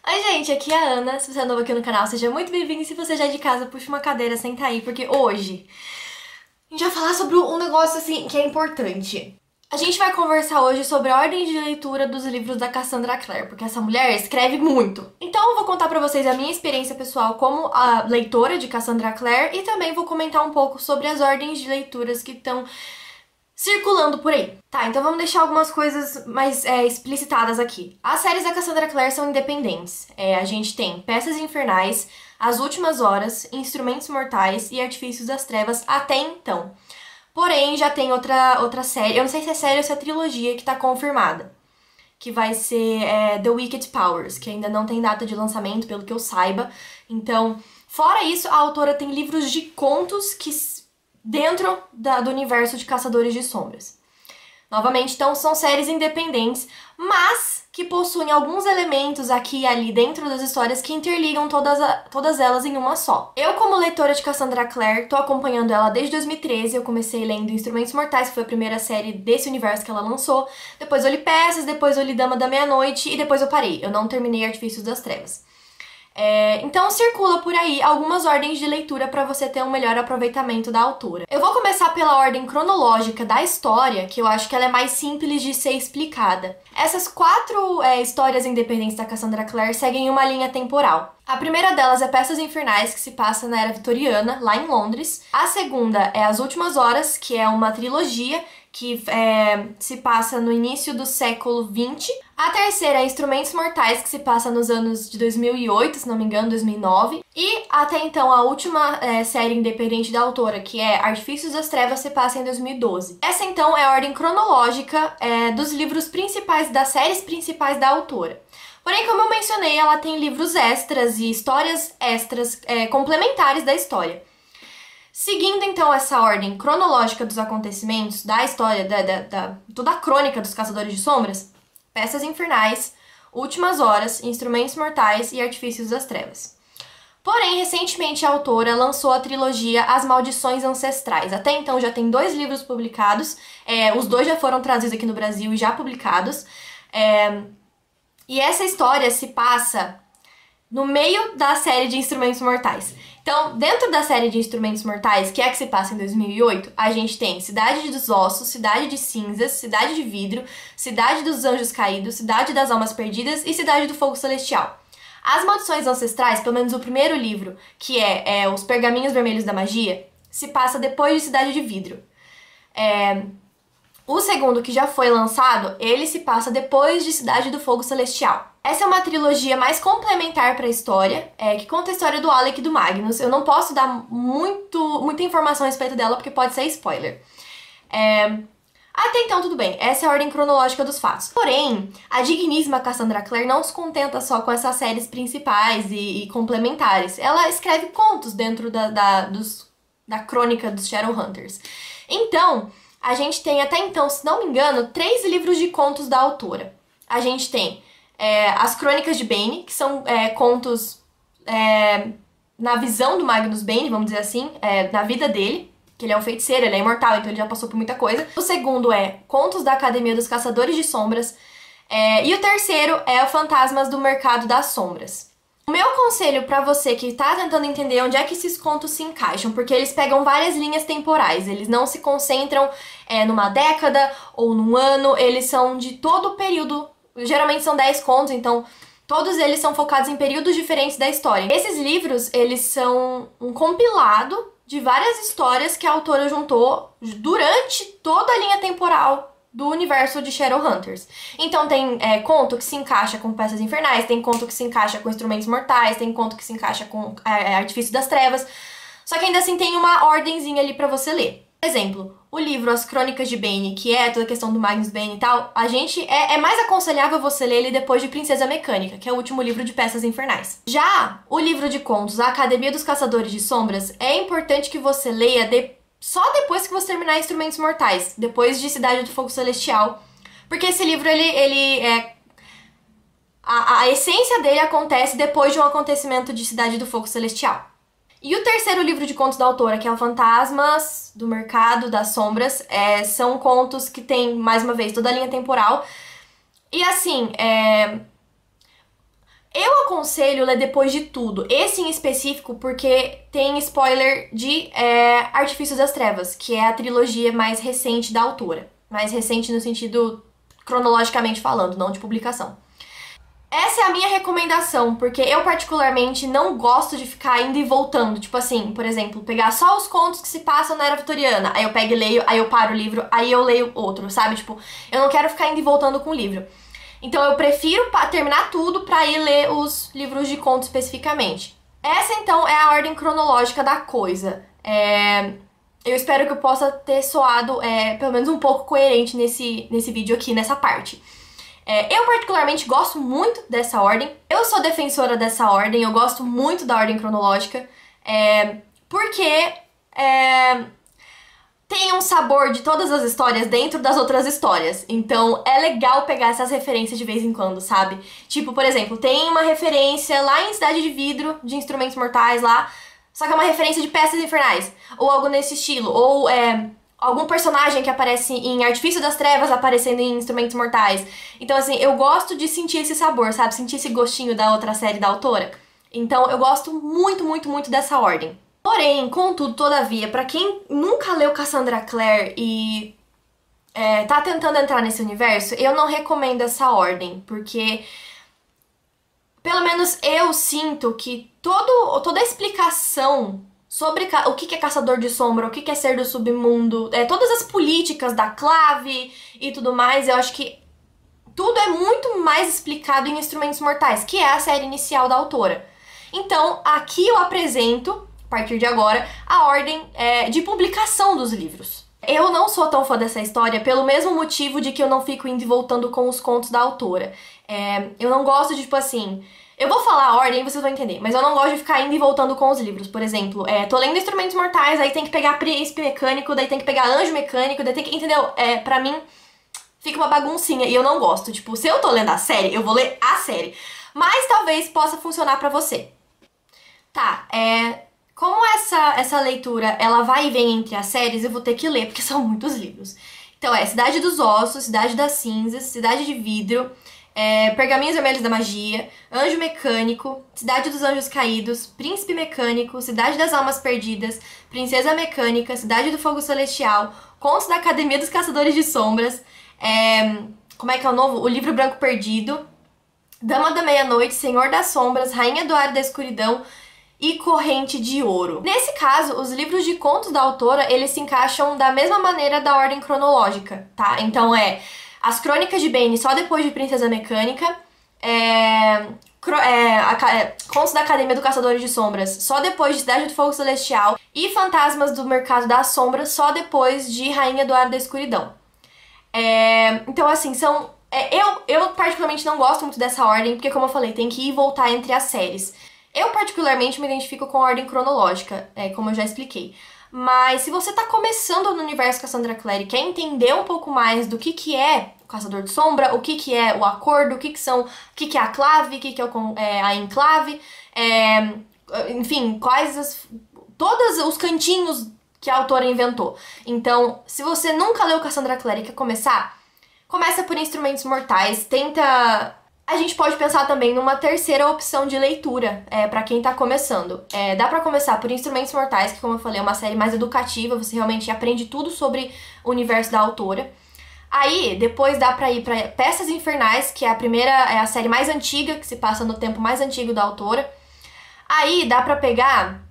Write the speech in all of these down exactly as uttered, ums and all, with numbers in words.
Oi, gente, aqui é a Ana. Se você é novo aqui no canal, seja muito bem-vindo. E se você já é de casa, puxa uma cadeira, senta aí, porque hoje a gente vai falar sobre um negócio, assim, que é importante. A gente vai conversar hoje sobre a ordem de leitura dos livros da Cassandra Clare, porque essa mulher escreve muito. Então eu vou contar pra vocês a minha experiência pessoal como a leitora de Cassandra Clare e também vou comentar um pouco sobre as ordens de leituras que estão circulando por aí. Tá, então vamos deixar algumas coisas mais é, explicitadas aqui. As séries da Cassandra Clare são independentes. É, a gente tem Peças Infernais, As Últimas Horas, Instrumentos Mortais e Artifícios das Trevas até então. Porém, já tem outra, outra série, eu não sei se é série ou se é trilogia que tá confirmada, que vai ser é, The Wicked Powers, que ainda não tem data de lançamento, pelo que eu saiba. Então, fora isso, a autora tem livros de contos que dentro da, do universo de Caçadores de Sombras. Novamente, então, são séries independentes, mas que possuem alguns elementos aqui e ali dentro das histórias que interligam todas, a, todas elas em uma só. Eu, como leitora de Cassandra Clare, tô acompanhando ela desde dois mil e treze, eu comecei lendo Instrumentos Mortais, que foi a primeira série desse universo que ela lançou, depois eu li Peças, depois eu li Dama da Meia-Noite e depois eu parei, eu não terminei Artifícios das Trevas. É, então circula por aí algumas ordens de leitura para você ter um melhor aproveitamento da autora. Eu vou começar pela ordem cronológica da história, que eu acho que ela é mais simples de ser explicada. Essas quatro é, histórias independentes da Cassandra Clare seguem uma linha temporal. A primeira delas é Peças Infernais, que se passa na Era Vitoriana, lá em Londres. A segunda é As Últimas Horas, que é uma trilogia que é, se passa no início do século vinte. A terceira é Instrumentos Mortais, que se passa nos anos de dois mil e oito, se não me engano, dois mil e nove. E até então a última é, série independente da autora, que é Artifícios das Trevas, se passa em dois mil e doze. Essa então é a ordem cronológica é, dos livros principais, das séries principais da autora. Porém, como eu mencionei, ela tem livros extras e histórias extras é, complementares da história. Seguindo, então, essa ordem cronológica dos acontecimentos, da história, da, da, da, toda a crônica dos Caçadores de Sombras, Peças Infernais, Últimas Horas, Instrumentos Mortais e Artifícios das Trevas. Porém, recentemente a autora lançou a trilogia As Maldições Ancestrais. Até então já tem dois livros publicados, é, os dois já foram trazidos aqui no Brasil e já publicados. É, e essa história se passa no meio da série de Instrumentos Mortais. Então, dentro da série de Instrumentos Mortais, que é a que se passa em dois mil e oito, a gente tem Cidade dos Ossos, Cidade de Cinzas, Cidade de Vidro, Cidade dos Anjos Caídos, Cidade das Almas Perdidas e Cidade do Fogo Celestial. As Maldições Ancestrais, pelo menos o primeiro livro, que é, é Os Pergaminhos Vermelhos da Magia, se passa depois de Cidade de Vidro. É... O segundo, que já foi lançado, ele se passa depois de Cidade do Fogo Celestial. Essa é uma trilogia mais complementar para a história, é, que conta a história do Alec e do Magnus. Eu não posso dar muito, muita informação a respeito dela, porque pode ser spoiler. É... Até então, tudo bem. Essa é a ordem cronológica dos fatos. Porém, a digníssima Cassandra Clare não se contenta só com essas séries principais e, e complementares. Ela escreve contos dentro da, da, dos, da crônica dos Shadowhunters. Então, a gente tem até então, se não me engano, três livros de contos da autora. A gente tem é, as Crônicas de Bane, que são é, contos é, na visão do Magnus Bane, vamos dizer assim, é, na vida dele, que ele é um feiticeiro, ele é imortal, então ele já passou por muita coisa. O segundo é Contos da Academia dos Caçadores de Sombras. É, e o terceiro é o Fantasmas do Mercado das Sombras. O meu conselho pra você que tá tentando entender onde é que esses contos se encaixam, porque eles pegam várias linhas temporais, eles não se concentram é, numa década ou num ano, eles são de todo o período, geralmente são dez contos, então todos eles são focados em períodos diferentes da história. Esses livros, eles são um compilado de várias histórias que a autora juntou durante toda a linha temporal do universo de Shadowhunters. Então tem é, conto que se encaixa com Peças Infernais, tem conto que se encaixa com Instrumentos Mortais, tem conto que se encaixa com é, Artifício das Trevas, só que ainda assim tem uma ordenzinha ali pra você ler. Por exemplo, o livro As Crônicas de Bane, que é toda a questão do Magnus Bane e tal, a gente é, é mais aconselhável você ler ele depois de Princesa Mecânica, que é o último livro de Peças Infernais. Já o livro de contos A Academia dos Caçadores de Sombras, é importante que você leia depois só depois que você terminar Instrumentos Mortais, depois de Cidade do Fogo Celestial, porque esse livro, ele, ele é... A, a essência dele acontece depois de um acontecimento de Cidade do Fogo Celestial. E o terceiro livro de contos da autora, que é o Fantasmas do Mercado das Sombras, é, são contos que tem, mais uma vez, toda a linha temporal. E assim, é... Eu aconselho ler depois de tudo. Esse em específico porque tem spoiler de é, Artifícios das Trevas, que é a trilogia mais recente da autora. Mais recente no sentido cronologicamente falando, não de publicação. Essa é a minha recomendação, porque eu particularmente não gosto de ficar indo e voltando. Tipo assim, por exemplo, pegar só os contos que se passam na Era Vitoriana. Aí eu pego e leio, aí eu paro o livro, aí eu leio outro, sabe? Tipo, eu não quero ficar indo e voltando com o livro. Então eu prefiro terminar tudo pra ir ler os livros de conto especificamente. Essa então é a ordem cronológica da coisa. É... Eu espero que eu possa ter soado é, pelo menos um pouco coerente nesse, nesse vídeo aqui, nessa parte. É, eu particularmente gosto muito dessa ordem. Eu sou defensora dessa ordem, eu gosto muito da ordem cronológica. É, porque... É... tem um sabor de todas as histórias dentro das outras histórias. Então é legal pegar essas referências de vez em quando, sabe? Tipo, por exemplo, tem uma referência lá em Cidade de Vidro, de Instrumentos Mortais lá, só que é uma referência de Peças Infernais, ou algo nesse estilo, ou é, algum personagem que aparece em Artifício das Trevas aparecendo em Instrumentos Mortais. Então assim, eu gosto de sentir esse sabor, sabe? Sentir esse gostinho da outra série da autora. Então eu gosto muito, muito, muito dessa ordem. Porém, contudo, todavia, pra quem nunca leu Cassandra Clare e é, tá tentando entrar nesse universo, eu não recomendo essa ordem, porque pelo menos eu sinto que todo, toda a explicação sobre o que é Caçador de Sombra, o que é Ser do Submundo, é, todas as políticas da clave e tudo mais, eu acho que tudo é muito mais explicado em Instrumentos Mortais, que é a série inicial da autora. Então, aqui eu apresento, a partir de agora, a ordem é, de publicação dos livros. Eu não sou tão fã dessa história pelo mesmo motivo de que eu não fico indo e voltando com os contos da autora. É, eu não gosto de, tipo assim... Eu vou falar a ordem e vocês vão entender, mas eu não gosto de ficar indo e voltando com os livros. Por exemplo, é, tô lendo Instrumentos Mortais, aí tem que pegar Príncipe Mecânico, daí tem que pegar Anjo Mecânico, daí tem que... Entendeu? É, pra mim, fica uma baguncinha e eu não gosto. Tipo, se eu tô lendo a série, eu vou ler a série. Mas talvez possa funcionar pra você. Tá, é... Como essa, essa leitura, ela vai e vem entre as séries, eu vou ter que ler, porque são muitos livros. Então é Cidade dos Ossos, Cidade das Cinzas, Cidade de Vidro, é, Pergaminhos Vermelhos da Magia, Anjo Mecânico, Cidade dos Anjos Caídos, Príncipe Mecânico, Cidade das Almas Perdidas, Princesa Mecânica, Cidade do Fogo Celestial, Contos da Academia dos Caçadores de Sombras, é, como é que é o novo? O Livro Branco Perdido, Dama da Meia-Noite, Senhor das Sombras, Rainha do Ar da Escuridão, e Corrente de Ouro. Nesse caso, os livros de contos da autora, eles se encaixam da mesma maneira da ordem cronológica, tá? Então é As Crônicas de Bane só depois de Princesa Mecânica, é, é, a, é, Contos da Academia do Caçadores de Sombras só depois de Cidade do Fogo Celestial e Fantasmas do Mercado das Sombras só depois de Rainha do Ar da Escuridão. É, então assim, são... É, eu, eu particularmente não gosto muito dessa ordem, porque como eu falei, tem que ir e voltar entre as séries. Eu particularmente me identifico com a ordem cronológica, é, como eu já expliquei. Mas se você tá começando no universo Cassandra Clare e quer entender um pouco mais do que que é o Caçador de Sombra, o que que é o acordo, o que que são, o que que é a clave, o que que é, o, é a enclave, é, enfim, quais as, todos os cantinhos que a autora inventou. Então, se você nunca leu Cassandra Clare e quer começar, começa por Instrumentos Mortais, tenta... A gente pode pensar também numa terceira opção de leitura, é, pra quem tá começando. É, dá pra começar por Instrumentos Mortais, que como eu falei, é uma série mais educativa, você realmente aprende tudo sobre o universo da autora. Aí, depois dá pra ir pra Peças Infernais, que é a primeira, é a série mais antiga, que se passa no tempo mais antigo da autora. Aí dá pra pegar...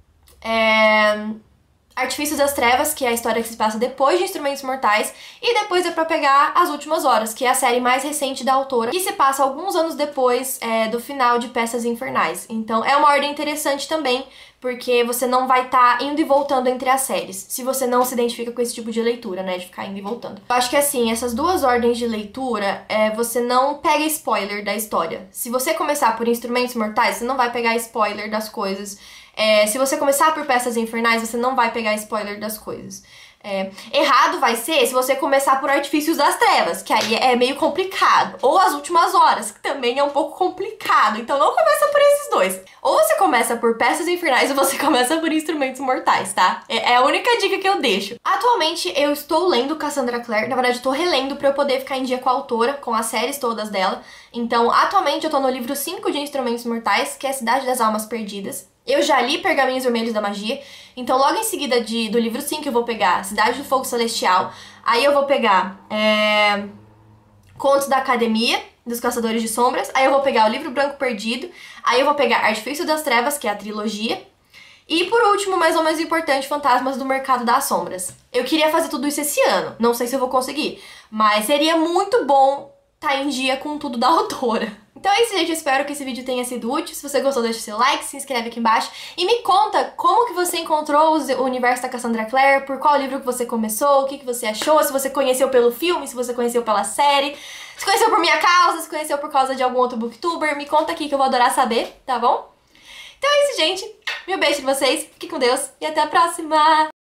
É... Artifícios das Trevas, que é a história que se passa depois de Instrumentos Mortais, e depois é pra pegar As Últimas Horas, que é a série mais recente da autora, que se passa alguns anos depois é, do final de Peças Infernais. Então é uma ordem interessante também, porque você não vai estar tá indo e voltando entre as séries, se você não se identifica com esse tipo de leitura, né, de ficar indo e voltando. Eu acho que assim, essas duas ordens de leitura, é, você não pega spoiler da história. Se você começar por Instrumentos Mortais, você não vai pegar spoiler das coisas. É, se você começar por Peças Infernais, você não vai pegar spoiler das coisas. É, errado vai ser se você começar por Artifícios das Trevas, que aí é meio complicado. Ou As Últimas Horas, que também é um pouco complicado. Então não começa por esses dois. Ou você começa por Peças Infernais ou você começa por Instrumentos Mortais, tá? É, é a única dica que eu deixo. Atualmente eu estou lendo Cassandra Clare. Na verdade, eu tô relendo pra eu poder ficar em dia com a autora, com as séries todas dela. Então, atualmente eu tô no livro cinco de Instrumentos Mortais, que é a Cidade das Almas Perdidas. Eu já li Pergaminhos Vermelhos da Magia, então logo em seguida de, do livro cinco eu vou pegar Cidade do Fogo Celestial, aí eu vou pegar é, Contos da Academia, dos Caçadores de Sombras, aí eu vou pegar o Livro Branco Perdido, aí eu vou pegar Artifício das Trevas, que é a trilogia, e por último, mais ou menos importante, Fantasmas do Mercado das Sombras. Eu queria fazer tudo isso esse ano, não sei se eu vou conseguir, mas seria muito bom estar em dia com tudo da autora. Então é isso, gente, eu espero que esse vídeo tenha sido útil. Se você gostou, deixa o seu like, se inscreve aqui embaixo e me conta como que você encontrou o universo da Cassandra Clare, por qual livro que você começou, o que que você achou, se você conheceu pelo filme, se você conheceu pela série, se conheceu por minha causa, se conheceu por causa de algum outro booktuber, me conta aqui que eu vou adorar saber, tá bom? Então é isso, gente. Meu beijo pra vocês, fiquem com Deus e até a próxima!